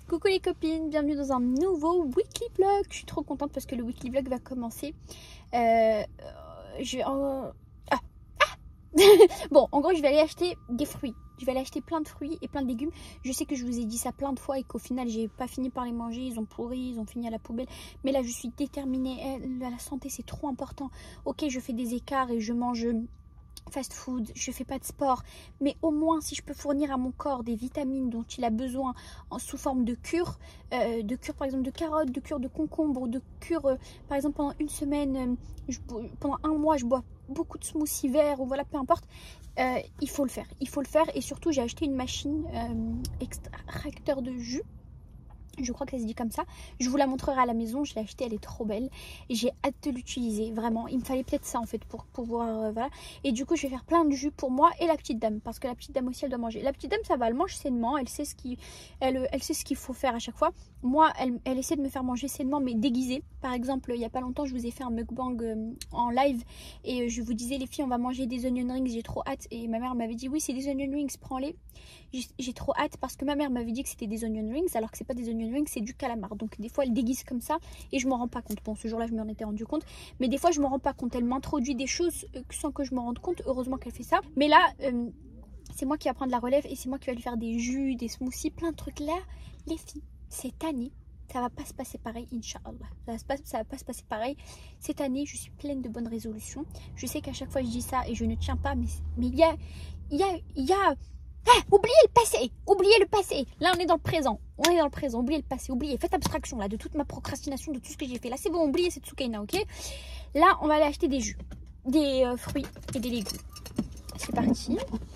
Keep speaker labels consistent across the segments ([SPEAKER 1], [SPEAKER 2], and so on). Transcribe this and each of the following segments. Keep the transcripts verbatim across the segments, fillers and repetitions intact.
[SPEAKER 1] Coucou les copines, bienvenue dans un nouveau weekly vlog. Je suis trop contente parce que le weekly vlog va commencer. Euh, je vais... Euh, ah, ah bon, en gros, je vais aller acheter des fruits. Je vais aller acheter plein de fruits et plein de légumes. Je sais que je vous ai dit ça plein de fois et qu'au final, j'ai pas fini par les manger. Ils ont pourri, ils ont fini à la poubelle. Mais là, je suis déterminée. La santé, c'est trop important. Ok, je fais des écarts et je mange fast food, je fais pas de sport, mais au moins si je peux fournir à mon corps des vitamines dont il a besoin en, sous forme de cure, euh, de cure par exemple de carottes, de cure de concombre, de cure euh, par exemple pendant une semaine, euh, je, pendant un mois je bois beaucoup de smoothies verts ou voilà peu importe, euh, il faut le faire, il faut le faire et surtout j'ai acheté une machine euh, extracteur de jus. Je crois que ça se dit comme ça. Je vous la montrerai à la maison. Je l'ai achetée, elle est trop belle. J'ai hâte de l'utiliser, vraiment. Il me fallait peut-être ça en fait pour pouvoir... Euh, voilà. Et du coup, je vais faire plein de jus pour moi et la petite dame. Parce que la petite dame aussi, elle doit manger. La petite dame, ça va, elle mange sainement. Elle sait ce qu'il elle, elle sait ce qu'il faut faire à chaque fois. Moi, elle, elle essaie de me faire manger sainement, mais déguisée. Par exemple, il n'y a pas longtemps, je vous ai fait un mukbang euh, en live. Et euh, je vous disais, les filles, on va manger des onion rings. J'ai trop hâte. Et ma mère m'avait dit, oui, c'est des onion rings, prends-les. J'ai trop hâte parce que ma mère m'avait dit que c'était des onion rings. Alors que c'est pas des onion rings, c'est du calamar. Donc des fois, elle déguise comme ça. Et je m'en rends pas compte. Bon, ce jour-là, je m'en étais rendu compte. Mais des fois, je me rends pas compte. Elle m'introduit des choses euh, sans que je me rende compte. Heureusement qu'elle fait ça. Mais là... Euh, c'est moi qui va prendre la relève et c'est moi qui va lui faire des jus, des smoothies, plein de trucs. Là, les filles, cette année, ça va pas se passer pareil, Inch'Allah. Ça va, pas, ça va pas se passer pareil. Cette année, je suis pleine de bonnes résolutions. Je sais qu'à chaque fois, je dis ça et je ne tiens pas, mais mais il y a... Il y a... Il y a... Ah, oubliez le passé, oubliez le passé. Là, on est dans le présent. On est dans le présent. Oubliez le passé, oubliez. Faites abstraction là de toute ma procrastination, de tout ce que j'ai fait. Là, c'est bon, oubliez cette soukaina, ok? Là, on va aller acheter des jus, des euh, fruits et des légumes. C'est parti.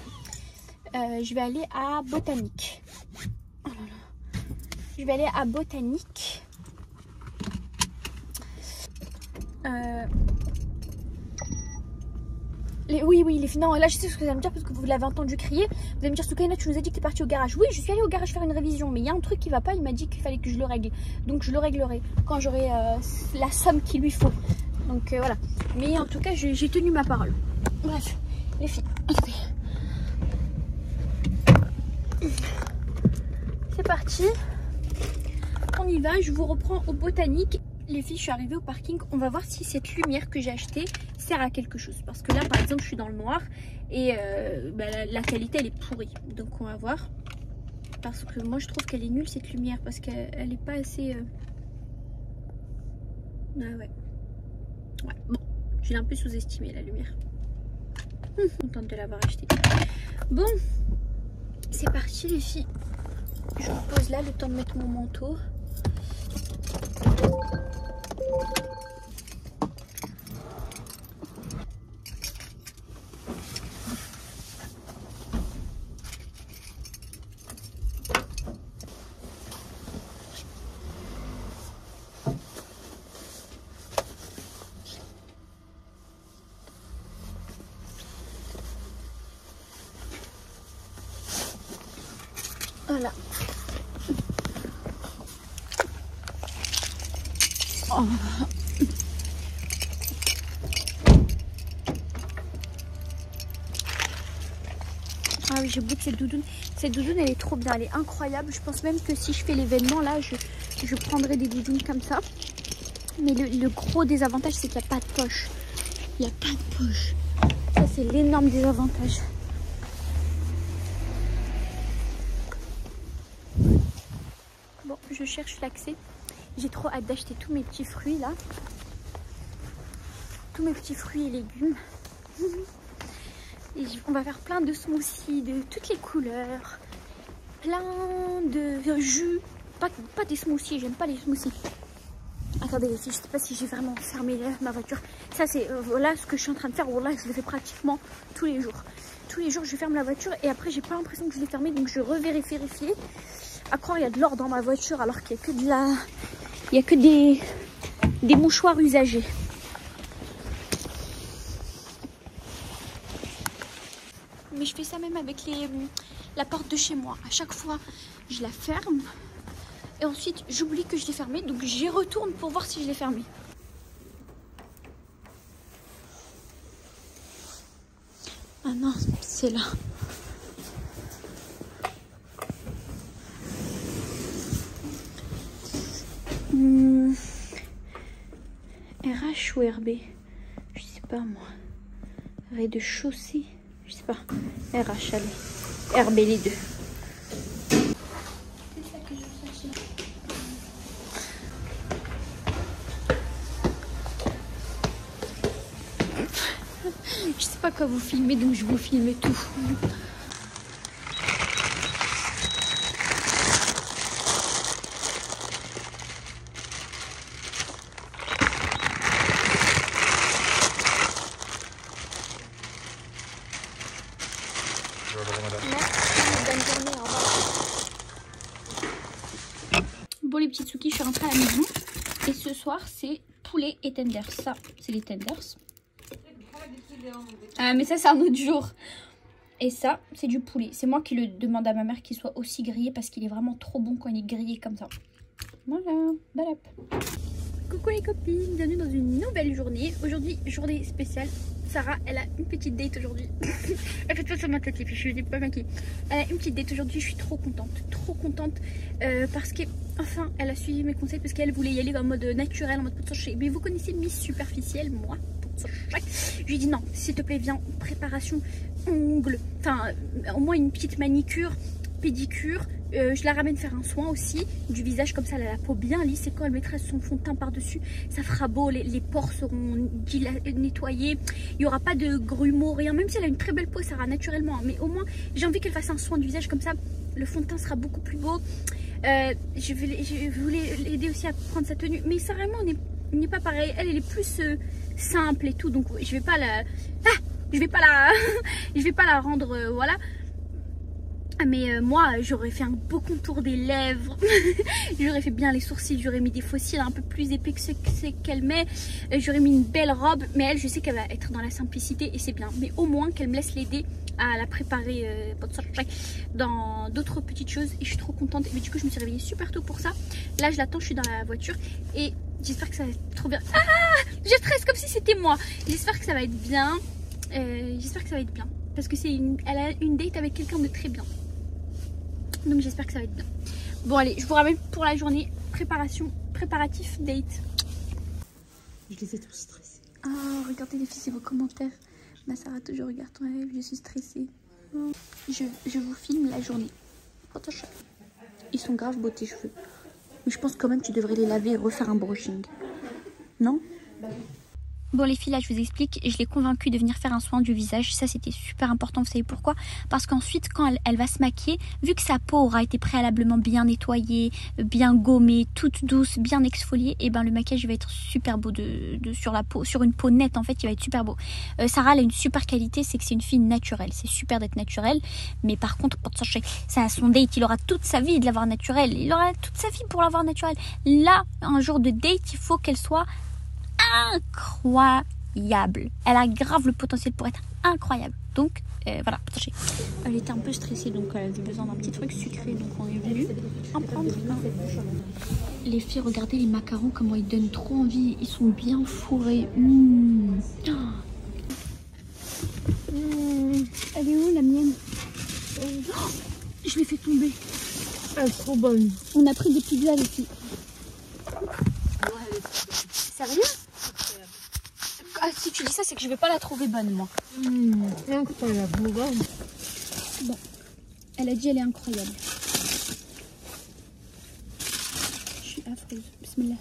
[SPEAKER 1] Euh, je vais aller à Botanique. Oh là là. Je vais aller à Botanique. Euh... Les... Oui, oui, les filles. Non, là, je sais ce que vous allez me dire parce que vous l'avez entendu crier. Vous allez me dire, Soukaina, tu nous as dit que tu es partie au garage. Oui, je suis allée au garage faire une révision, mais il y a un truc qui va pas. Il m'a dit qu'il fallait que je le règle. Donc, je le réglerai quand j'aurai euh, la somme qu'il lui faut. Donc, euh, voilà. Mais en tout cas, j'ai tenu ma parole. Bref, les filles. Attendez. C'est parti, on y va, je vous reprends au Botanique. Les filles, je suis arrivée au parking, on va voir si cette lumière que j'ai achetée sert à quelque chose. Parce que là, par exemple, je suis dans le noir et euh, bah, la, la qualité, elle est pourrie. Donc, on va voir. Parce que moi, je trouve qu'elle est nulle, cette lumière, parce qu'elle n'est pas assez... Euh... Ah ouais. Ouais, bon, je l'ai un peu sous-estimé, la lumière. Hum, contente de l'avoir achetée. Bon, c'est parti, les filles. Je me pose là, le temps de mettre mon manteau. Voilà. Oh. Ah oui, j'ai oublié que cette doudoune, cette doudoune elle est trop bien, elle est incroyable. Je pense même que si je fais l'événement là, je, je prendrai des doudounes comme ça. Mais le, le gros désavantage, c'est qu'il n'y a pas de poche. Il n'y a pas de poche. Ça, c'est l'énorme désavantage. Bon, je cherche l'accès. J'ai trop hâte d'acheter tous mes petits fruits là. Tous mes petits fruits et légumes. Et on va faire plein de smoothies de toutes les couleurs. Plein de jus. Pas, pas des smoothies, j'aime pas les smoothies. Attendez les filles, je sais pas si j'ai vraiment fermé ma voiture. Ça c'est euh, voilà ce que je suis en train de faire. Voilà, je le fais pratiquement tous les jours. Tous les jours je ferme la voiture et après j'ai pas l'impression que je l'ai fermée. Donc je revérifie. vérifier. À croire il y a de l'or dans ma voiture alors qu'il y a que de la... Il y a que des, des mouchoirs usagés. Mais je fais ça même avec les, la porte de chez moi. À chaque fois, je la ferme. Et ensuite, j'oublie que je l'ai fermée. Donc, j'y retourne pour voir si je l'ai fermée. Ah non, c'est là. H ou R B? Je sais pas moi. Rez-de-chaussée? Je sais pas. R H, allez. R B les deux. C'est ça que je cherchais. Je sais pas quoi vous filmer, donc je vous filme tout. Bon les petits Tsuki, je suis rentrée à la maison et ce soir c'est poulet et tenders. Ça c'est les tenders. Ah mais ça c'est un autre jour. Et ça c'est du poulet. C'est moi qui le demande à ma mère qu'il soit aussi grillé parce qu'il est vraiment trop bon quand il est grillé comme ça. Voilà, balap. Coucou les copines, bienvenue dans une nouvelle journée. Aujourd'hui journée spéciale. Sarah, elle a une petite date aujourd'hui. Elle fait pas sur ma tête les filles, je suis pas maquillée. Elle a une petite date aujourd'hui, je suis trop contente. Trop contente euh, parce que enfin elle a suivi mes conseils parce qu'elle voulait y aller en mode naturel, en mode pot de sachet. Mais vous connaissez Miss Superficielle, moi. Je lui ai dit non, s'il te plaît, viens, préparation, ongles, enfin au moins une petite manicure, pédicure. Euh, je la ramène faire un soin aussi du visage, comme ça elle a la peau bien lisse et quand elle mettra son fond de teint par dessus ça fera beau, les, les pores seront nettoyés, il n'y aura pas de grumeaux, rien, même si elle a une très belle peau ça ira naturellement, mais au moins j'ai envie qu'elle fasse un soin du visage, comme ça le fond de teint sera beaucoup plus beau. euh, je, vais, je voulais l'aider aussi à prendre sa tenue, mais ça vraiment n'est pas pareil, elle, elle est plus euh, simple et tout, donc je vais pas la ah, je vais pas la je vais pas la rendre euh, voilà. Mais euh, moi j'aurais fait un beau contour des lèvres, j'aurais fait bien les sourcils, j'aurais mis des faux cils un peu plus épais que ce qu'elle met, euh, j'aurais mis une belle robe, mais elle je sais qu'elle va être dans la simplicité et c'est bien, mais au moins qu'elle me laisse l'aider à la préparer euh, dans d'autres petites choses et je suis trop contente. Mais du coup je me suis réveillée super tôt pour ça, là je l'attends, je suis dans la voiture et j'espère que ça va être trop bien. Ah, je stresse comme si c'était moi, j'espère que ça va être bien, euh, j'espère que ça va être bien parce que c'est une, elle a une date avec quelqu'un de très bien. Donc j'espère que ça va être bien. Bon allez, je vous ramène pour la journée préparation, préparatif date.
[SPEAKER 2] Je les ai tous stressés.
[SPEAKER 1] Ah, oh, regardez les filles, c'est vos commentaires. Ma Sarah toujours regarde ton rêve, je suis stressée. Oh. Je, je vous filme la journée. Ils sont grave beaux tes cheveux. Mais je pense quand même que tu devrais les laver et refaire un brushing. Non? Bon les filles, là je vous explique, je l'ai convaincue de venir faire un soin du visage, ça c'était super important, vous savez pourquoi? Parce qu'ensuite quand elle, elle va se maquiller, vu que sa peau aura été préalablement bien nettoyée, bien gommée, toute douce, bien exfoliée, et ben le maquillage va être super beau de, de, sur la peau, sur une peau nette en fait, il va être super beau. Euh, Sarah elle a une super qualité, c'est que c'est une fille naturelle, c'est super d'être naturelle, mais par contre pour ça, ça a son date, il aura toute sa vie de l'avoir naturelle, il aura toute sa vie pour l'avoir naturelle. Là, un jour de date, il faut qu'elle soit incroyable. Elle a grave le potentiel pour être incroyable. Donc euh, voilà. Elle était un peu stressée donc elle avait besoin d'un petit truc sucré donc on est venu en prendre un. Les filles, regardez les macarons comment ils donnent trop envie. Ils sont bien fourrés. Mmh. Mmh. Elle est où la mienne? Oh, je l'ai fait tomber.
[SPEAKER 2] Elle est trop bonne.
[SPEAKER 1] On a pris des pizzas les filles. Sérieux? Ah, si tu dis ça, c'est que je vais pas la trouver bonne, moi.
[SPEAKER 2] Mmh, incroyable.
[SPEAKER 1] Bon, elle a dit elle est incroyable. Je suis affreuse. Bismillah.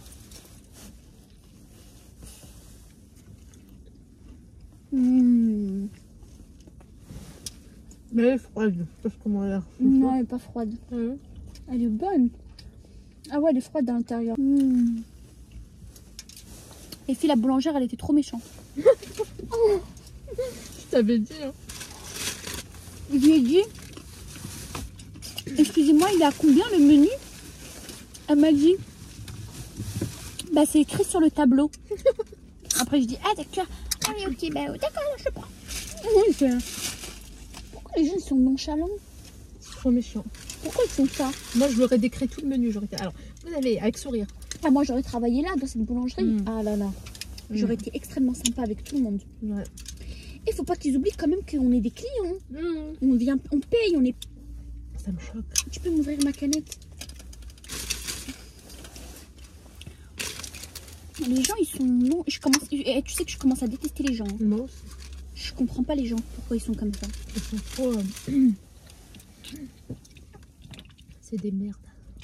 [SPEAKER 1] Mmh.
[SPEAKER 2] Mais elle est froide. Je sais pas comment elle a l'air.
[SPEAKER 1] Non, elle est pas froide. Mmh. Elle est bonne. Ah ouais, elle est froide à l'intérieur. Mmh. Et puis la boulangère, elle était trop méchante.
[SPEAKER 2] Oh. Je t'avais dit. Hein.
[SPEAKER 1] Je lui ai dit, excusez-moi, il est à combien le menu? Elle m'a dit, bah c'est écrit sur le tableau. Après je dis, ah d'accord, ah oui ok, bah d'accord, je prends. Oui, c'est... Pourquoi les gens sont nonchalants?
[SPEAKER 2] C'est trop méchant.
[SPEAKER 1] Pourquoi ils font ça?
[SPEAKER 2] Moi je leur ai décrit tout le menu. J'aurais été... Alors, vous allez avec sourire.
[SPEAKER 1] Ah, moi j'aurais travaillé là dans cette boulangerie. Mmh. Ah là là. Mmh. J'aurais été extrêmement sympa avec tout le monde.
[SPEAKER 2] Ouais.
[SPEAKER 1] Il faut pas qu'ils oublient quand même qu'on est des clients. Mmh. On vient, on paye, on est.
[SPEAKER 2] Ça me choque.
[SPEAKER 1] Tu peux m'ouvrir ma canette? Les gens, ils sont non. Je commence. Et tu sais que je commence à détester les gens. Hein.
[SPEAKER 2] Moi aussi.
[SPEAKER 1] Je comprends pas les gens. Pourquoi ils sont comme ça.
[SPEAKER 2] Ils sont trop. Euh... C'est des merdes.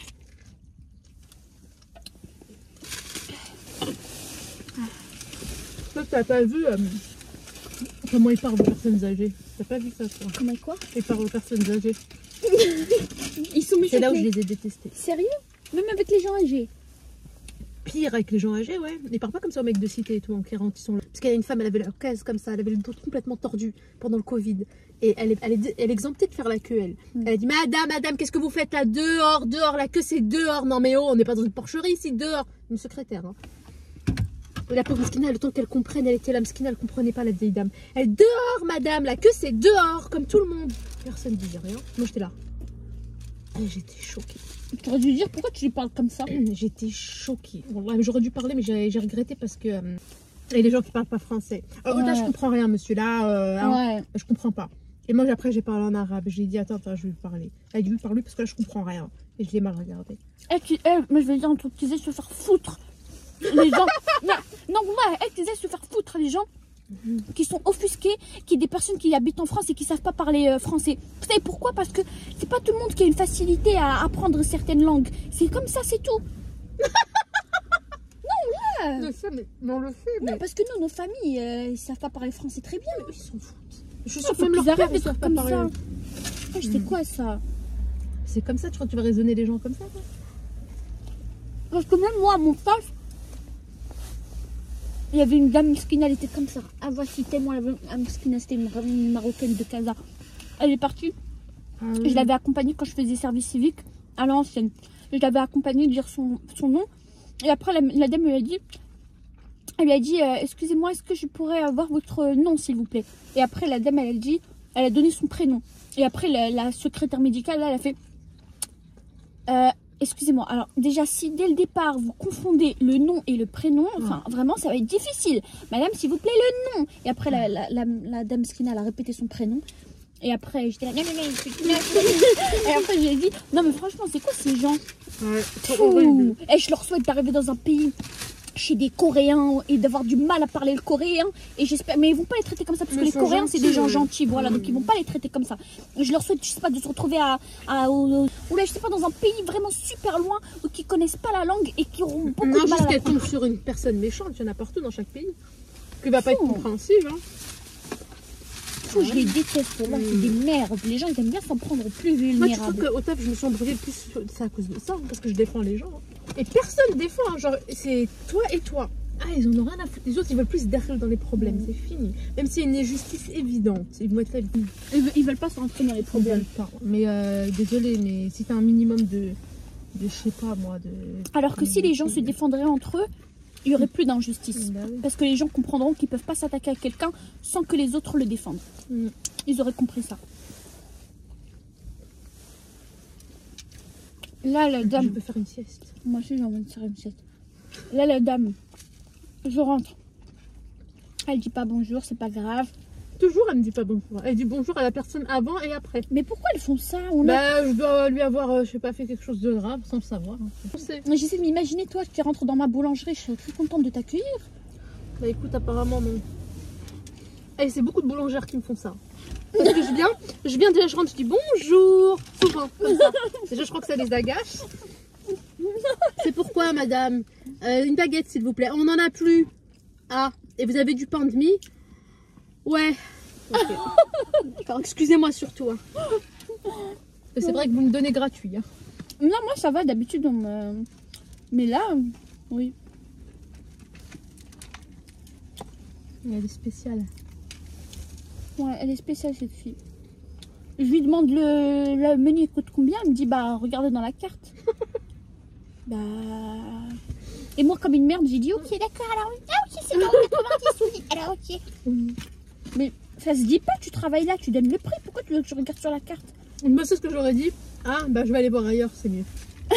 [SPEAKER 2] Toi, t'as pas vu euh, comment ils parlent aux personnes âgées? T'as pas vu ça, toi?
[SPEAKER 1] Comment quoi?
[SPEAKER 2] Ils parlent aux personnes âgées.
[SPEAKER 1] Ils sont méchants.
[SPEAKER 2] C'est là où je les ai détestés.
[SPEAKER 1] Sérieux? Même avec les gens âgés?
[SPEAKER 2] Pire avec les gens âgés, ouais. Ils parlent pas comme ça aux mecs de cité et tout, en quarante, ils sont là. Parce qu'il y a une femme, elle avait la case comme ça, elle avait le dos complètement tordu pendant le Covid. Et elle est, elle est, elle est exemptée de faire la queue, elle. Mm. Elle a dit, madame, madame, qu'est-ce que vous faites là? Dehors, dehors, la queue c'est dehors. Non mais oh, on n'est pas dans une porcherie ici, dehors. Une secrétaire, hein. Et la pauvre Mskina, le temps qu'elle comprenne, elle était là, Mskina, elle comprenait pas la vieille dame. Elle, dehors, madame, la queue c'est dehors, comme tout le monde. Personne ne disait rien. Moi j'étais là. Et j'étais choquée.
[SPEAKER 1] Tu aurais dû dire pourquoi tu lui parles comme ça.
[SPEAKER 2] J'étais choquée. J'aurais dû parler, mais j'ai regretté parce que. Euh, et les gens qui parlent pas français. Alors, ouais. Là, je comprends rien, monsieur. Là, euh, hein, ouais. Je comprends pas. Et moi, après, j'ai parlé en arabe. J'ai dit, attends, attends, je vais lui parler. Elle a dit, lui parle parce que là, je comprends rien. Et je l'ai mal regardé.
[SPEAKER 1] Elle, tu, elle, mais je vais dire un truc, tu disais se faire foutre. Les gens. non, non, moi, elle, tu disais se faire foutre les gens. Qui sont offusqués, qui des personnes qui habitent en France et qui savent pas parler euh, français. Vous savez pourquoi? Parce que c'est pas tout le monde qui a une facilité à apprendre certaines langues. C'est comme ça, c'est tout. Non, là.
[SPEAKER 2] Je sais, mais, mais on le fait. Mais...
[SPEAKER 1] Non, parce que nous, nos familles, euh, ils savent pas parler français très bien.
[SPEAKER 2] Mais ils s'en foutent. Je suis sûre que même leur père, ils savent pas parler.
[SPEAKER 1] Ça. Ah, je sais quoi ça?
[SPEAKER 2] C'est comme ça, tu crois que tu vas raisonner les gens comme ça, toi?
[SPEAKER 1] Parce que même moi, mon stage, il y avait une dame Mskina, elle était comme ça. Ah, voici tellement la Mskina, c'était une, une marocaine de Casa. Elle est partie. Ah, oui. Je l'avais accompagnée quand je faisais service civique à l'ancienne. Je l'avais accompagnée dire son, son nom. Et après, la, la dame lui a dit, elle lui a dit, euh, excusez-moi, est-ce que je pourrais avoir votre nom, s'il vous plaît? Et après, la dame, elle a dit, elle a donné son prénom. Et après, la, la secrétaire médicale, là, elle a fait, euh, excusez-moi, alors déjà si dès le départ vous confondez le nom et le prénom, enfin oh. Vraiment ça va être difficile. Madame s'il vous plaît le nom. Et après la, la, la, la dame Skina elle a répété son prénom. Et après j'étais là, non, non, non, et après j'ai dit, non mais franchement c'est quoi ces gens? Ouais, et je leur souhaite d'arriver dans un pays chez des Coréens et d'avoir du mal à parler le coréen. Et j'espère, mais ils vont pas les traiter comme ça parce mais que les Coréens c'est des gens gentils, voilà, mmh. Donc ils vont pas les traiter comme ça. Je leur souhaite, je sais pas, de se retrouver à, à au, ou là je sais pas dans un pays vraiment super loin où qui connaissent pas la langue et qui auront beaucoup
[SPEAKER 2] non,
[SPEAKER 1] de mal
[SPEAKER 2] à
[SPEAKER 1] la
[SPEAKER 2] tombe sur une personne méchante, il y en a partout dans chaque pays qui va pas être compréhensive. Hein.
[SPEAKER 1] Fou, je les déteste, là, mmh. C'est des merdes. Les gens ils aiment bien s'en prendre au plus vulnérable.
[SPEAKER 2] Moi tu trouves qu'au taf je me suis embrouillée plus, c'est à cause de ça, parce que je défends les gens. Et personne défend, hein, genre c'est toi et toi. Ah, ils en ont rien à foutre. Les autres, ils veulent plus derrière dans les problèmes. Mmh. C'est fini. Même s'il y a une injustice évidente, ils vont être là.
[SPEAKER 1] Ils, ils veulent pas se rentrer dans les problèmes.
[SPEAKER 2] Pas. Mais euh, désolé, mais si t'as un minimum de, de, je sais pas moi, de.
[SPEAKER 1] Alors que de, si les gens de... se défendraient entre eux, il y aurait plus d'injustice. Bah, oui. Parce que les gens comprendront qu'ils peuvent pas s'attaquer à quelqu'un sans que les autres le défendent. Mmh. Ils auraient compris ça. Là, la dame.
[SPEAKER 2] Je peux faire une sieste.
[SPEAKER 1] Moi aussi, j'ai envie de faire une sieste. Là, la dame. Je rentre. Elle dit pas bonjour, c'est pas grave.
[SPEAKER 2] Toujours, elle me dit pas bonjour. Elle dit bonjour à la personne avant et après.
[SPEAKER 1] Mais pourquoi elles font ça? On
[SPEAKER 2] bah, a... je dois lui avoir, euh, je sais pas, fait quelque chose de grave sans le savoir.
[SPEAKER 1] J'essaie de m'imaginer, toi, qui rentres dans ma boulangerie, je suis très contente de t'accueillir.
[SPEAKER 2] Bah écoute, apparemment non. Et c'est beaucoup de boulangères qui me font ça. Parce que je viens, je viens déjà, je rentre, je dis bonjour, souvent, comme ça. Déjà, je crois que ça les agace. C'est pourquoi, madame euh, une baguette, s'il vous plaît. On n'en a plus. Ah, et vous avez du pain de mie? Ouais. Okay. Excusez-moi surtout. Hein. C'est vrai que vous me donnez gratuit. Hein.
[SPEAKER 1] Non, moi ça va, d'habitude on me... Mais là, oui.
[SPEAKER 2] Elle est spéciale.
[SPEAKER 1] Ouais, elle est spéciale cette fille. Je lui demande le, le menu coûte combien. Elle me dit bah regardez dans la carte. Bah... Et moi comme une merde j'ai dit ok d'accord alors ah ok c'est bon quatre-vingt-dix oui alors ok. Mmh. Mais ça se dit pas, tu travailles là, tu donnes le prix, pourquoi tu veux que je regarde sur la carte?
[SPEAKER 2] Moi c'est ce que j'aurais dit. Ah bah je vais aller voir ailleurs, c'est mieux.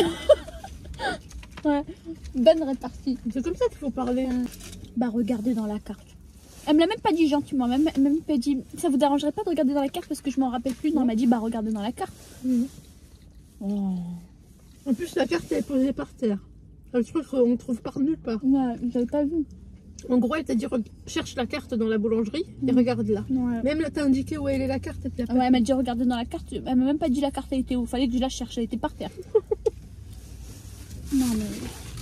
[SPEAKER 1] Ouais, bonne répartie.
[SPEAKER 2] C'est comme ça qu'il faut parler.
[SPEAKER 1] Euh, bah regardez dans la carte. Elle me l'a même pas dit gentiment, même, même pas dit ça vous dérangerait pas de regarder dans la carte parce que je m'en rappelle plus. Non, elle m'a dit bah regardez dans la carte. Mmh.
[SPEAKER 2] Oh. En plus la carte elle est posée par terre. Un truc qu'on trouve par nulle part.
[SPEAKER 1] Ouais, j'avais pas vu.
[SPEAKER 2] En gros, elle t'a dit cherche la carte dans la boulangerie et
[SPEAKER 1] Mmh.
[SPEAKER 2] regarde là.
[SPEAKER 1] Ouais.
[SPEAKER 2] Même là, t'as indiqué où elle est la carte. Elle t'a pas
[SPEAKER 1] Ouais, elle m'a dit regarder dans la carte. Elle m'a même pas dit la carte elle était où. Fallait que je la cherche. Elle était par terre. Non mais.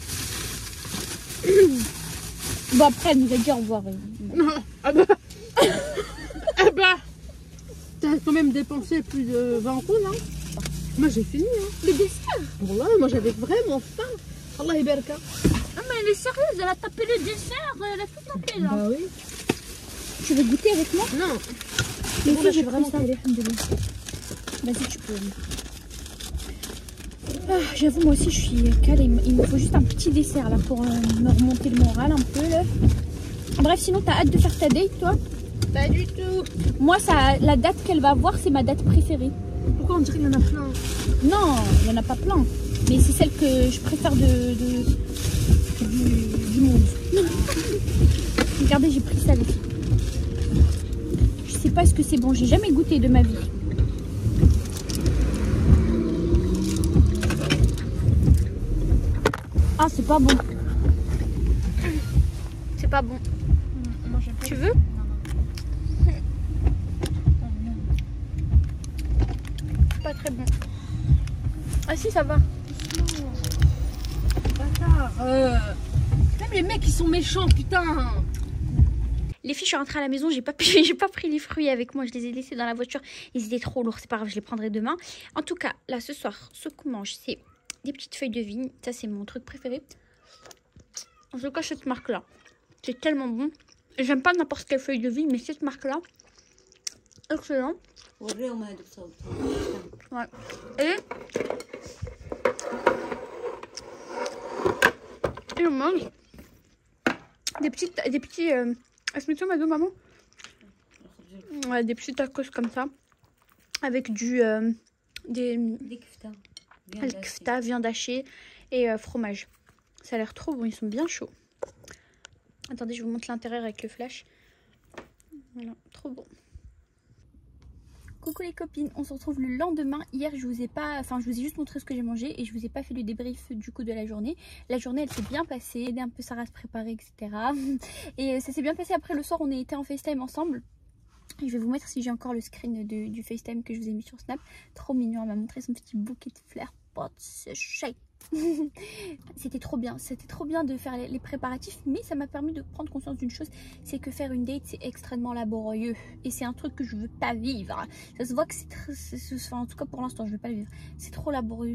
[SPEAKER 1] Bon après elle nous a dit au revoir.
[SPEAKER 2] Non, ah bah. Ah bah. T'as quand même dépensé plus de vingt euros là. Moi j'ai fini. Hein.
[SPEAKER 1] Le dessert.
[SPEAKER 2] Bon là, moi j'avais vraiment faim. Allah ibaraka.
[SPEAKER 1] Ah mais elle est sérieuse. Elle a tapé le dessert. Elle a tout tapé là.
[SPEAKER 2] Bah oui.
[SPEAKER 1] Tu veux goûter avec moi?
[SPEAKER 2] Non.
[SPEAKER 1] Mais
[SPEAKER 2] Bon,
[SPEAKER 1] si
[SPEAKER 2] là,
[SPEAKER 1] j'ai
[SPEAKER 2] je suis
[SPEAKER 1] vraiment
[SPEAKER 2] vraiment
[SPEAKER 1] ça. Vas-y tu peux. Ah, j'avoue moi aussi je suis calée. Il me faut juste un petit dessert là pour euh, me remonter le moral un peu là. Bref sinon t'as hâte de faire ta date toi?
[SPEAKER 2] Pas du tout.
[SPEAKER 1] Moi ça, la date qu'elle va voir c'est ma date préférée.
[SPEAKER 2] Pourquoi on dirait qu'il y en a plein?
[SPEAKER 1] Non, il n'y en a pas plein. Mais c'est celle que je préfère de, de du, du monde. Regardez, j'ai pris ça les filles. Je sais pas ce que c'est bon, j'ai jamais goûté de ma vie. Ah, c'est pas bon. C'est pas bon.
[SPEAKER 2] Moi, j'aime pas.
[SPEAKER 1] Tu veux? C'est pas très bon. Ah si, ça va.
[SPEAKER 2] Bâtard. Euh... Même les mecs ils sont méchants, putain.
[SPEAKER 1] Les filles, je suis rentrée à la maison, j'ai pas, j'ai pas pris les fruits avec moi, je les ai laissés dans la voiture. Ils étaient trop lourds, c'est pas grave, je les prendrai demain. En tout cas, là ce soir, ce qu'on mange, c'est des petites feuilles de vigne. Ça, c'est mon truc préféré. En tout cas, cette marque-là, c'est tellement bon. J'aime pas n'importe quelle feuille de vigne, mais cette marque-là, excellent. Ouais. Et, et on mange des petites, des petits. Euh, Est-ce que maman? Ouais, des petits tacos comme ça, avec du euh, des,
[SPEAKER 3] des kefta, viande,
[SPEAKER 1] kefta, viande hachée et euh, fromage. Ça a l'air trop bon, ils sont bien chauds. Attendez, je vous montre l'intérieur avec le flash. Voilà, trop bon. Coucou les copines, on se retrouve le lendemain. Hier je vous ai pas, enfin je vous ai juste montré ce que j'ai mangé et je vous ai pas fait le débrief du coup de la journée. La journée elle s'est bien passée, aidé un peu Sarah à se préparer, et cetera. Et ça s'est bien passé. Après le soir on a été en FaceTime ensemble. Je vais vous mettre si j'ai encore le screen de, du FaceTime que je vous ai mis sur Snap. Trop mignon, elle m'a montré son petit bouquet de fleurs. C'était trop bien, c'était trop bien de faire les, les préparatifs, mais ça m'a permis de prendre conscience d'une chose, c'est que faire une date c'est extrêmement laborieux et c'est un truc que je veux pas vivre. Ça se voit que c'est très, enfin, en tout cas pour l'instant je veux pas le vivre, c'est trop laborieux.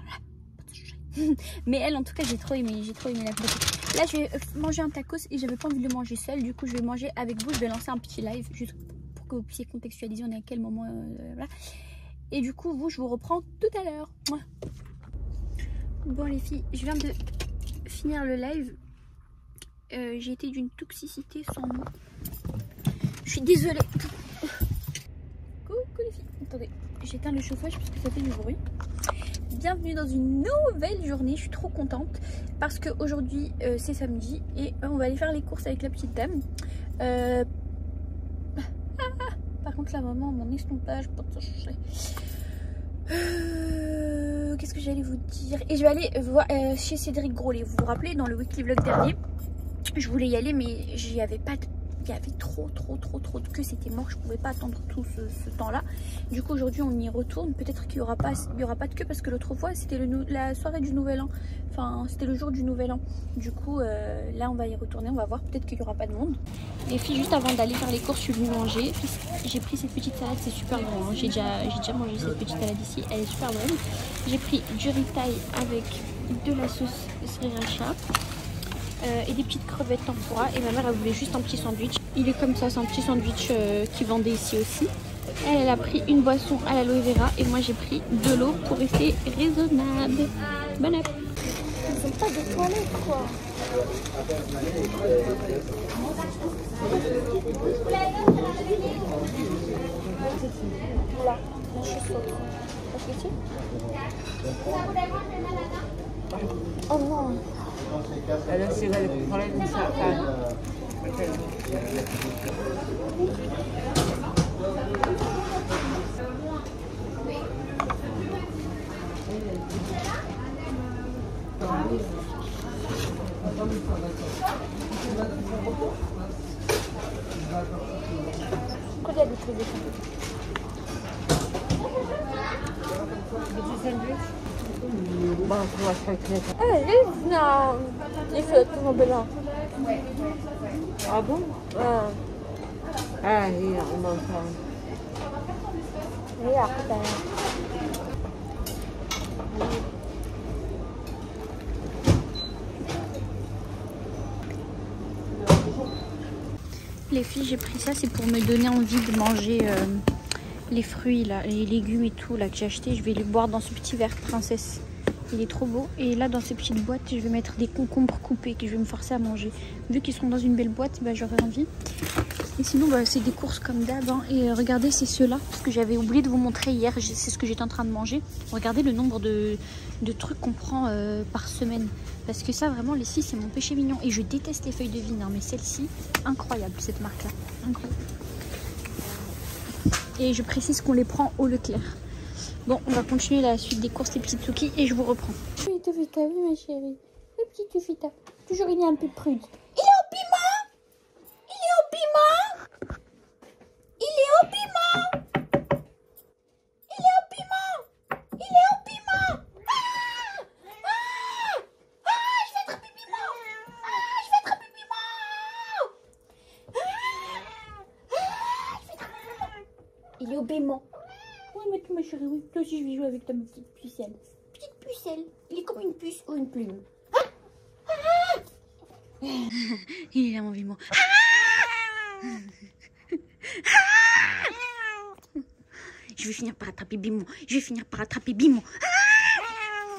[SPEAKER 1] Mais elle en tout cas j'ai trop aimé, j'ai trop aimé la photo. Là je vais manger un tacos et j'avais pas envie de le manger seul, du coup je vais manger avec vous, je vais lancer un petit live juste pour que vous puissiez contextualiser on est à quel moment, euh, voilà. Et du coup vous je vous reprends tout à l'heure. Bon les filles, je viens de finir le live. Euh, j'ai été d'une toxicité sans nom. Je suis désolée. Coucou les filles. Attendez, j'éteins le chauffage parce que ça fait du bruit. Bienvenue dans une nouvelle journée. Je suis trop contente parce qu'aujourd'hui euh, c'est samedi et on va aller faire les courses avec la petite dame. Euh... Par contre là vraiment mon estompage. Euh, Qu'est-ce que j'allais vous dire? Et je vais aller voir euh, chez Cédric Grolet. Vous vous rappelez dans le weekly vlog dernier, je voulais y aller mais j'y avais pas de... il y avait trop trop trop trop de queue, c'était mort, je pouvais pas attendre tout ce, ce temps là. Du coup aujourd'hui on y retourne, peut-être qu'il y aura pas il y aura pas de queue parce que l'autre fois c'était le la soirée du nouvel an, enfin c'était le jour du nouvel an. Du coup euh, là on va y retourner, on va voir, peut-être qu'il y aura pas de monde. Les filles, juste avant d'aller faire les courses, je suis venue manger. J'ai pris cette petite salade, c'est super bon, hein. J'ai déjà, j'ai déjà mangé cette petite salade ici, elle est super bonne. J'ai pris du riz-taille avec de la sauce sriracha. Euh, et des petites crevettes tempura, et ma mère elle voulait juste un petit sandwich. Il est comme ça, c'est un petit sandwich euh, qui vendait ici aussi. Elle, elle a pris une boisson à l'aloe vera et moi j'ai pris de l'eau pour rester raisonnable. Bon app. Ils ont pas de toilettes quoi. Là, je suis saute. Oh non.
[SPEAKER 3] Adesso si vuole fare un sacco.
[SPEAKER 1] Quoi, il y a des trucs de
[SPEAKER 3] Bon, on va se faire créer.
[SPEAKER 1] Ah, il non. Il fait tout mon blanc.
[SPEAKER 3] Ah bon?
[SPEAKER 1] Ah,
[SPEAKER 3] Ah, il y a un menton.
[SPEAKER 1] regarde. Les filles, j'ai pris ça, c'est pour me donner envie de manger euh, les fruits, là, les légumes et tout là que j'ai acheté. Je vais les boire dans ce petit verre princesse. Il est trop beau. Et là, dans ces petites boîtes, je vais mettre des concombres coupés que je vais me forcer à manger. Vu qu'ils sont dans une belle boîte, bah, j'aurais envie. Et sinon, bah, c'est des courses comme d'hab. Hein. Et euh, regardez, c'est ceux-là. Parce que j'avais oublié de vous montrer hier. C'est ce que j'étais en train de manger. Regardez le nombre de, de trucs qu'on prend euh, par semaine. Parce que ça, vraiment, les six, c'est mon péché mignon. Et je déteste les feuilles de vigne. Hein, mais celle-ci, incroyable, cette marque-là. Incroyable. Et je précise qu'on les prend au Leclerc. Bon, on va continuer la suite des courses, les petites Tuki, et je vous reprends. Oui, Tofita, oui, ma chérie. Le petit Tofita. Toujours, il est un peu prude. Il est au piment. Il est au piment. Il est au piment. Il est au piment. Il est au piment. Ah, ah, ah, je vais attraper piment. Ah, je vais attraper piment. Ah, ah, je vais attraper piment. Il est au piment. Oui, mais tu ma chérie, oui. Toi aussi, je vais jouer avec ta petite pucelle. Petite pucelle. Il est comme une puce ou une plume. Ah, ah, ah. Il est là, mon vivant. Ah, ah. Je vais finir par attraper Bimon. Je vais finir par attraper Bimon. Ah.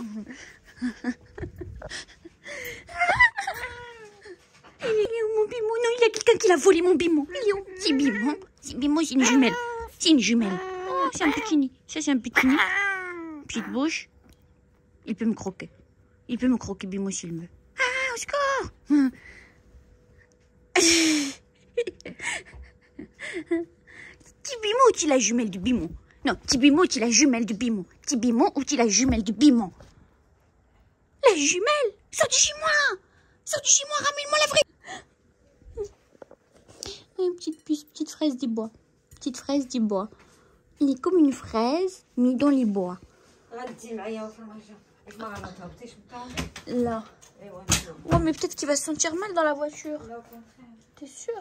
[SPEAKER 1] Il est où, mon Bimon? Non, il y a quelqu'un qui l'a volé, mon Bimon. Il est où? C'est Bimon. C'est Bimon, c'est une jumelle. C'est une jumelle. Oh, c'est un petit nid. Ça, c'est un petit nid. Petite bouche. Il peut me croquer. Il peut me croquer, Bimon, s'il veut. Ah, au secours! Petit Bimon ou tu la jumelle du Bimon? Non, petit Bimon ou tu la jumelle du Bimon? Petit Bimon ou tu la jumelle du Bimon? La jumelle? Sors de chez moi! Sors de chez moi, ramène-moi la vraie! Une petite puce, petite fraise des bois. Petite fraise du bois. Il est comme une fraise, mais dans les bois. Là. Ouais, mais peut-être qu'il va se sentir mal dans la voiture. T'es sûr?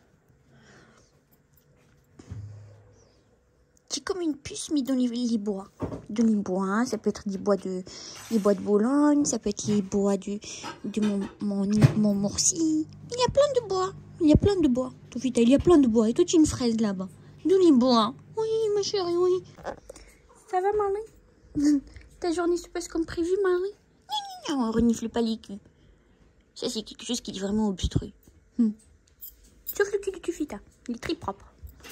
[SPEAKER 1] C'est comme une puce, mais dans les, les bois. Dans les bois, hein. Ça peut être des bois de, les bois de Bologne, ça peut être les bois de, de mon, mon, mon Morcy. Il y a plein de bois. Il y a plein de bois. Il y a plein de bois. Et toi, tu as une fraise là-bas. Dans les bois. Oui, ma chérie, oui. Ça va, Marie? Ta journée se passe comme prévu, Marie? Non, non, on renifle pas les culs. Ça, c'est quelque chose qui est vraiment obstrué. Hum. Sauf le cul de Tufita. Il est très propre.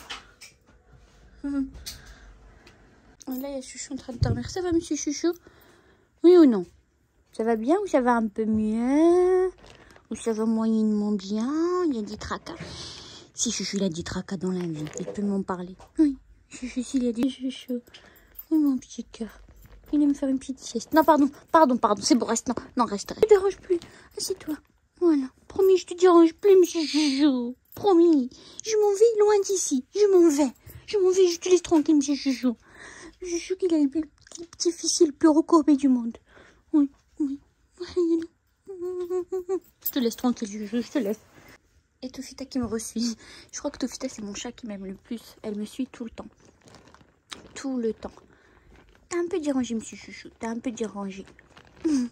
[SPEAKER 1] Hum. Là, il y a Chouchou en train de dormir. Ça va, monsieur Chouchou? Oui ou non? Ça va bien ou ça va un peu mieux? Ou ça va moyennement bien? Il y a des tracas. Si Chouchou, il a des tracas dans la vie, il peut m'en parler. Oui, Chouchou, s'il a des Chouchou. Oui, mon petit cœur. Il aime faire une petite sieste. Non, pardon, pardon, pardon. C'est bon, reste. Non, non, reste. Ne te dérange plus. Assieds-toi. Voilà. Promis, je te dérange plus, monsieur Chouchou. Promis. Je m'en vais loin d'ici. Je m'en vais. Je m'en vais. Je te laisse tranquille, monsieur Chouchou. Chouchou, qu'il a le petit fils le plus recourbé du monde. Oui, oui. Je te laisse tranquille, Chouchou. Je te laisse. Et Tofita qui me resuit. Je crois que Tofita, c'est mon chat qui m'aime le plus. Elle me suit tout le temps. Tout le temps. T'as un peu dérangé, monsieur Chouchou. T'as un peu dérangé. Mmh.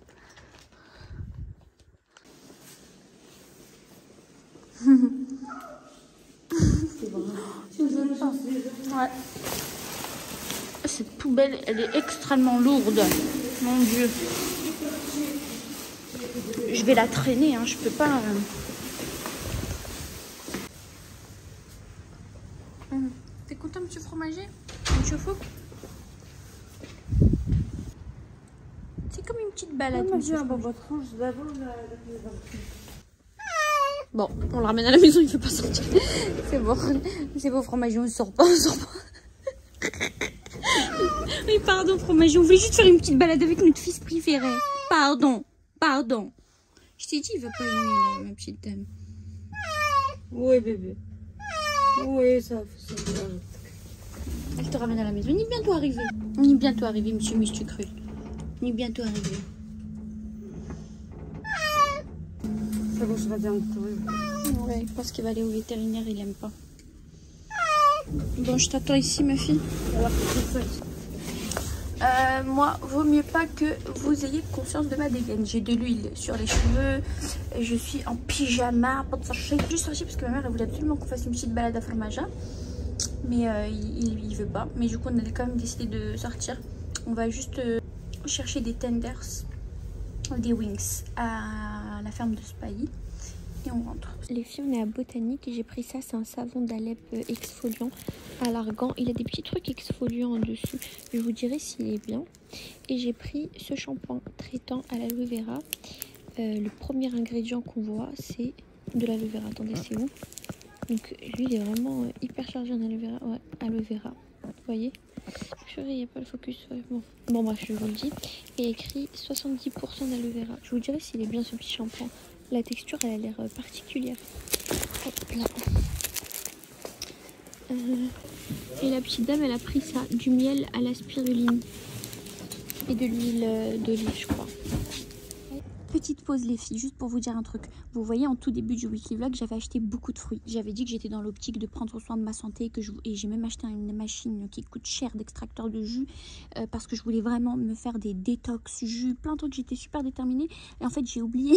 [SPEAKER 1] C'est bon. Ouais. Cette poubelle, elle est extrêmement lourde. Mon Dieu. Je vais la traîner, hein. Je peux pas... Euh... Mmh. T'es content, monsieur Fromager? Monsieur Fou? C'est comme une petite balade.
[SPEAKER 3] Oh,
[SPEAKER 1] monsieur
[SPEAKER 3] bon, votre range, d'abord, la...
[SPEAKER 1] Bon, on le ramène à la maison, il ne fait pas sortir. C'est bon, c'est bon, Fromager, on ne sort pas, on sort pas. Oui, pardon, Fromager, on voulait juste faire une petite balade avec notre fils préféré. Pardon, pardon. Je t'ai dit, il va pas aimer, là, ma petite dame.
[SPEAKER 3] Oui, bébé. Oui, ça, ça, ça.
[SPEAKER 1] Elle te ramène à la maison. On est bientôt arrivé. On est bientôt arrivé, monsieur Monsieur Cru. On est bientôt arrivé.
[SPEAKER 3] Ça va, je vais bien le
[SPEAKER 1] Ouais, je pense qu'il va aller au vétérinaire, il aime pas. Bon, je t'attends ici, ma fille.
[SPEAKER 3] Alors, c'est ça.
[SPEAKER 1] Euh, moi, vaut mieux pas que vous ayez conscience de ma dégaine. J'ai de l'huile sur les cheveux. Je suis en pyjama. Je suis juste sortie parce que ma mère elle voulait absolument qu'on fasse une petite balade à Formaja. Mais euh, il, il veut pas. Mais du coup, on a quand même décidé de sortir. On va juste euh, chercher des tenders, des wings à la ferme de Spahi. Et on rentre. Les filles, on est à Botanique et j'ai pris ça. C'est un savon d'Alep exfoliant à l'argan. Il a des petits trucs exfoliants en dessous. Je vous dirai s'il est bien. Et j'ai pris ce shampoing traitant à l'aloe vera. Euh, le premier ingrédient qu'on voit, c'est de l'aloe vera. Attendez, c'est où? Donc lui, il est vraiment euh, hyper chargé en aloe vera. Ouais, aloe vera. Vous voyez? Purée, il n'y a pas le focus. Ouais, bon. bon, bref, je vous le dis. Il y a écrit soixante-dix pour cent d'aloe vera. Je vous dirai s'il est bien ce petit shampoing. La texture, elle a l'air particulière. Hop là. Euh, et la petite dame, elle a pris ça. Du miel à la spiruline. Et de l'huile d'olive, je crois. Petite pause les filles, juste pour vous dire un truc. Vous voyez, en tout début du weekly vlog, j'avais acheté beaucoup de fruits. J'avais dit que j'étais dans l'optique de prendre soin de ma santé, que je, et j'ai même acheté une machine qui coûte cher d'extracteur de jus, euh, parce que je voulais vraiment me faire des détox jus, plein de trucs. J'étais super déterminée. Et en fait, j'ai oublié,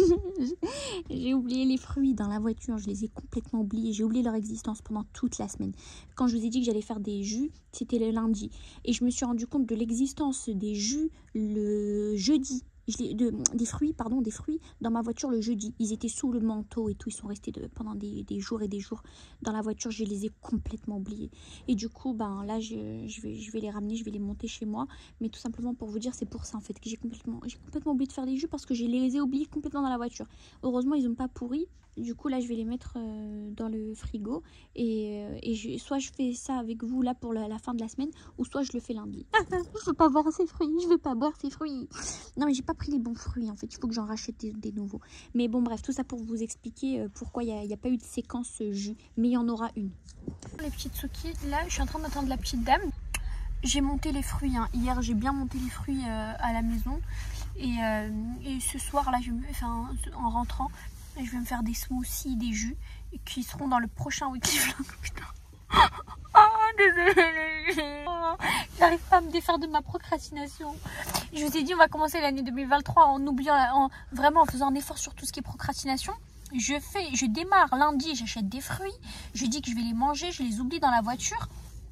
[SPEAKER 1] j'ai oublié les fruits dans la voiture. Je les ai complètement oubliés. J'ai oublié leur existence pendant toute la semaine. Quand je vous ai dit que j'allais faire des jus, c'était le lundi. Et je me suis rendu compte de l'existence des jus le jeudi. Je de, des fruits, pardon, des fruits dans ma voiture le jeudi. Ils étaient sous le manteau et tout. Ils sont restés de, pendant des, des jours et des jours dans la voiture. Je les ai complètement oubliés. Et du coup, ben là, je, je, vais, je vais les ramener, je vais les monter chez moi. Mais tout simplement pour vous dire, c'est pour ça en fait que j'ai complètement, j'ai complètement oublié de faire des jus parce que je les ai oubliés complètement dans la voiture. Heureusement, ils n'ont pas pourri. Du coup, là, je vais les mettre euh, dans le frigo. Et, euh, et je, soit je fais ça avec vous là pour la, la fin de la semaine, ou soit je le fais lundi. Je veux pas boire ces fruits. Je veux pas boire ces fruits. Non, mais j'ai pas pris les bons fruits en fait. Il faut que j'en rachète des, des nouveaux. Mais bon, bref, tout ça pour vous expliquer euh, pourquoi il n'y a, a pas eu de séquence euh, jus. Mais il y en aura une. Les petites soukies, là, je suis en train d'attendre la petite dame. J'ai monté les fruits. Hein. Hier, j'ai bien monté les fruits euh, à la maison. Et, euh, et ce soir, là, je, enfin, en rentrant, je vais me faire des smoothies, des jus qui seront dans le prochain week-end. Putain. Oh, désolée. Oh, j'arrive pas à me défaire de ma procrastination. Je vous ai dit, on va commencer l'année deux mille vingt-trois en oubliant, en, vraiment en faisant un effort sur tout ce qui est procrastination. Je fais, je démarre lundi, j'achète des fruits. Je dis que je vais les manger, je les oublie dans la voiture.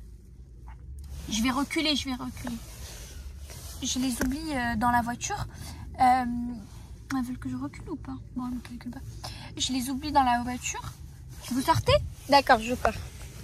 [SPEAKER 1] Je vais reculer, je vais reculer. Je les oublie euh, dans la voiture. Euh, Elles veulent que je recule ou pas? Bon, elle ne calcule pas. Je les oublie dans la voiture. Vous sortez? D'accord, je pars.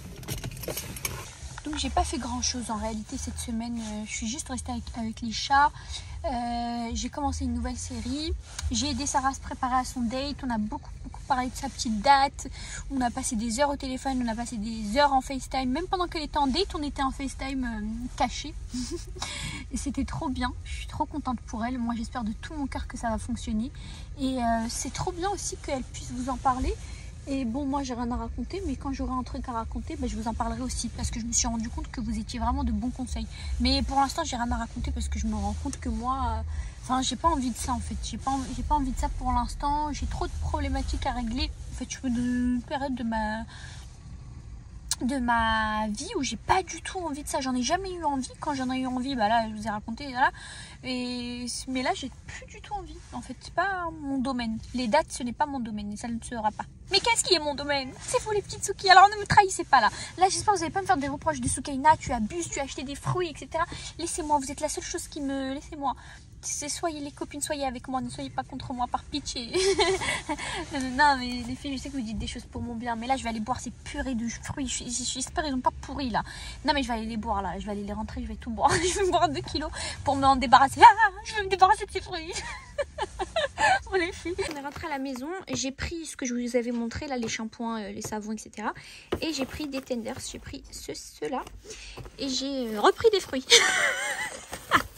[SPEAKER 1] Donc j'ai pas fait grand chose en réalité cette semaine. Euh, je suis juste restée avec, avec les chats. Euh, j'ai commencé une nouvelle série. J'ai aidé Sarah à se préparer à son date. On a beaucoup beaucoup parlé de sa petite date. On a passé des heures au téléphone. On a passé des heures en FaceTime. Même pendant qu'elle était en date, on était en FaceTime euh, caché. Et c'était trop bien. Je suis trop contente pour elle. Moi j'espère de tout mon cœur que ça va fonctionner. Et euh, c'est trop bien aussi qu'elle puisse vous en parler. Et bon, moi j'ai rien à raconter, mais quand j'aurai un truc à raconter, bah, je vous en parlerai aussi, parce que je me suis rendu compte que vous étiez vraiment de bons conseils. Mais pour l'instant, j'ai rien à raconter parce que je me rends compte que moi, enfin, euh, j'ai pas envie de ça en fait. J'ai pas, j'ai pas envie de ça pour l'instant. J'ai trop de problématiques à régler. En fait, je suis dans une période de ma de ma vie où j'ai pas du tout envie de ça. J'en ai jamais eu envie. Quand j'en ai eu envie, bah là, je vous ai raconté, voilà. Et, mais là, j'ai plus du tout envie. En fait, c'est pas mon domaine. Les dates, ce n'est pas mon domaine et ça ne sera pas. Mais qu'est-ce qui est mon domaine? C'est vous les petites Souki. Alors ne me trahissez pas là. Là, j'espère que vous n'allez pas me faire des reproches de Soukaina. Tu abuses, tu as acheté des fruits, et cetera. Laissez-moi, vous êtes la seule chose qui me... Laissez-moi. Soyez les copines, soyez avec moi, ne soyez pas contre moi par pitié. non, non, non, mais les filles, je sais que vous dites des choses pour mon bien, mais là je vais aller boire ces purées de fruits. J'espère qu'ils n'ont pas pourri là. Non, mais je vais aller les boire là, je vais aller les rentrer, je vais tout boire. Je vais boire deux kilos pour m'en débarrasser. Ah, je vais me débarrasser de ces fruits. Bon, les filles, on est rentré à la maison. J'ai pris ce que je vous avais montré là, les shampoings, les savons, et cetera. Et j'ai pris des tenders, j'ai pris ce, ceux-là. Et j'ai repris des fruits.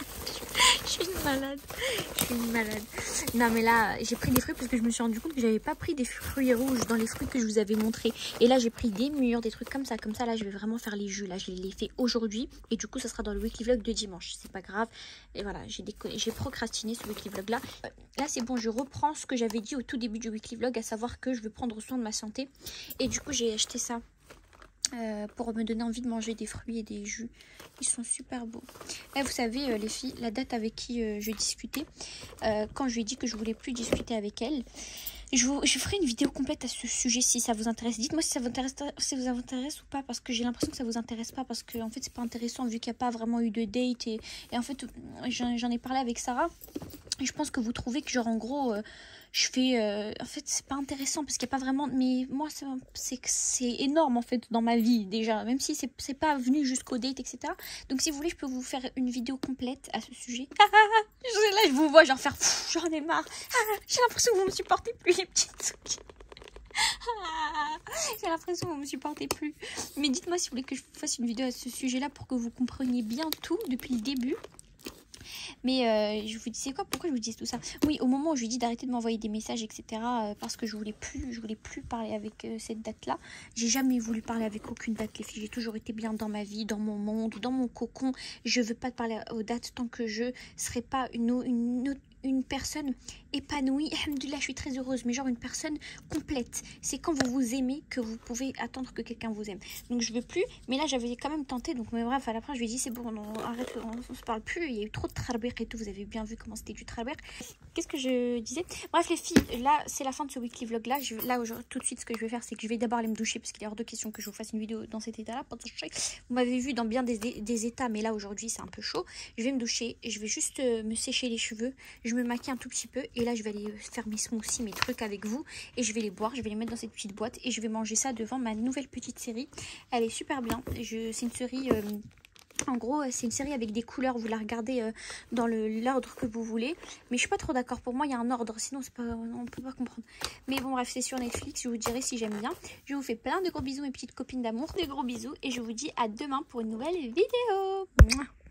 [SPEAKER 1] Je suis une malade. Je suis une malade. Non mais là, j'ai pris des fruits parce que je me suis rendu compte que j'avais pas pris des fruits rouges dans les fruits que je vous avais montrés. Et là, j'ai pris des mûres, des trucs comme ça. Comme ça, là, je vais vraiment faire les jus. Là, je les ai fait aujourd'hui. Et du coup, ça sera dans le weekly vlog de dimanche. C'est pas grave. Et voilà, j'ai déconné. J'ai procrastiné ce weekly vlog là. Là, c'est bon, je reprends ce que j'avais dit au tout début du weekly vlog, à savoir que je veux prendre soin de ma santé. Et du coup, j'ai acheté ça. Euh, pour me donner envie de manger des fruits et des jus. Ils sont super beaux. Là, vous savez, euh, les filles, la date avec qui euh, je discutais, euh, quand je lui ai dit que je voulais plus discuter avec elle, je, vous, je ferai une vidéo complète à ce sujet si ça vous intéresse. Dites-moi si ça vous intéresse, si vous intéresse ou pas, parce que j'ai l'impression que ça vous intéresse pas, parce que en fait, c'est pas intéressant vu qu'il n'y a pas vraiment eu de date. Et, et en fait, j'en ai parlé avec Sarah. Et je pense que vous trouvez que genre en gros euh, je fais euh, en fait c'est pas intéressant parce qu'il n'y a pas vraiment, mais moi c'est c'est énorme en fait dans ma vie déjà, même si c'est pas venu jusqu'au date, etc. Donc si vous voulez je peux vous faire une vidéo complète à ce sujet. Là je vous vois genre faire j'en ai marre, j'ai l'impression que vous me supportez plus les petites trucs. J'ai l'impression que vous me supportez plus, mais dites-moi si vous voulez que je fasse une vidéo à ce sujet là pour que vous compreniez bien tout depuis le début. Mais euh, je vous disais quoi, pourquoi je vous disais tout ça? Oui, au moment où je lui dis d'arrêter de m'envoyer des messages, et cetera. Euh, parce que je voulais plus, je voulais plus parler avec euh, cette date-là. J'ai jamais voulu parler avec aucune date, les filles. J'ai toujours été bien dans ma vie, dans mon monde, dans mon cocon. Je veux pas parler aux dates tant que je serai pas une, une, une personne épanouie. Alhamdoulilah, je suis très heureuse, mais genre une personne complète. C'est quand vous vous aimez que vous pouvez attendre que quelqu'un vous aime. Donc je veux plus, mais là j'avais quand même tenté. Donc mais bref, à la fin je lui ai dit c'est bon, on arrête, on, on se parle plus. Il y a eu trop de trarbir et tout. Vous avez bien vu comment c'était du trarbir. Qu'est-ce que je disais? Bref les filles, là c'est la fin de ce weekly vlog là. Je, là tout de suite ce que je vais faire c'est que je vais d'abord aller me doucher parce qu'il est hors de question que je vous fasse une vidéo dans cet état là. Vous m'avez vu dans bien des, des, des états, mais là aujourd'hui c'est un peu chaud. Je vais me doucher et je vais juste euh, me sécher les cheveux. Je me maquille un tout petit peu et là je vais aller faire mes smoothies, mes trucs avec vous et je vais les boire, je vais les mettre dans cette petite boîte et je vais manger ça devant ma nouvelle petite série. Elle est super bien, c'est une série euh, en gros c'est une série avec des couleurs, vous la regardez euh, dans l'ordre que vous voulez, mais je suis pas trop d'accord, pour moi il y a un ordre, sinon c'est pas, on peut pas comprendre, mais bon bref c'est sur Netflix, je vous dirai si j'aime bien. Je vous fais plein de gros bisous mes petites copines d'amour, des gros bisous et je vous dis à demain pour une nouvelle vidéo. Mouah.